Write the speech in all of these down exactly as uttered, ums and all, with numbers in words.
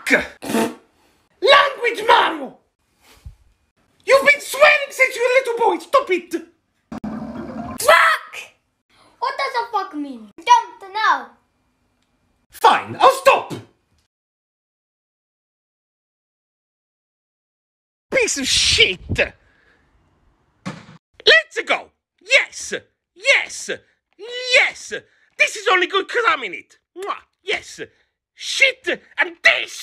Fuck! Language, Mario! You've been swearing since you were a little boy. Stop it! Fuck! What does a fuck mean? Don't know. Fine, I'll stop! Piece of shit! Let's go! Yes! Yes! Yes! This is only good because I'm in it. Mwah. Yes! Shit! And this!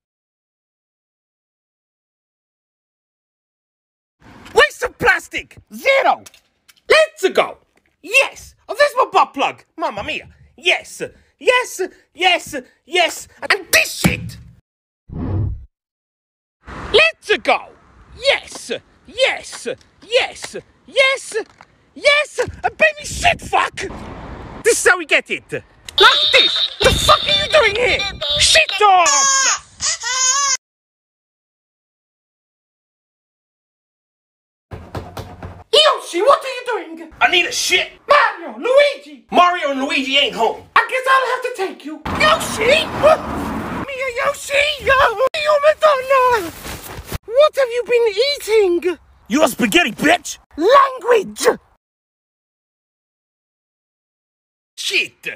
Waste of plastic! Zero! Let's go! Yes! Oh, there's my butt plug! Mamma mia! Yes! Yes! Yes! Yes! And this shit! Let's go! Yes! Yes! Yes! Yes! Yes! A baby shit fuck! This is how we get it! Like this! The fuck are you doing here? Shit off! Yoshi, what are you doing? I need a shit! Mario! Luigi! Mario and Luigi ain't home! I guess I'll have to take you! Yoshi! Mia Yoshi! Yo, Madonna! What have you been eating? Your spaghetti, bitch! Language! Shit!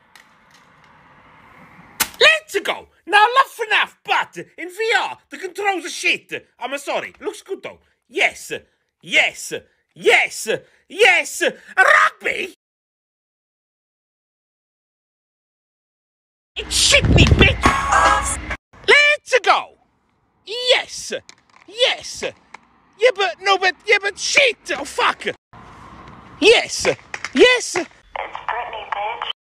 Let's go! Now laugh enough, but in V R, the controls are shit. I'm sorry. Looks good though. Yes. Yes. Yes. Yes. Rugby? It's shit me, bitch! Let's go! Yes. Yes. Yeah, but, no, but, yeah, but shit! Oh, fuck! Yes. Yes.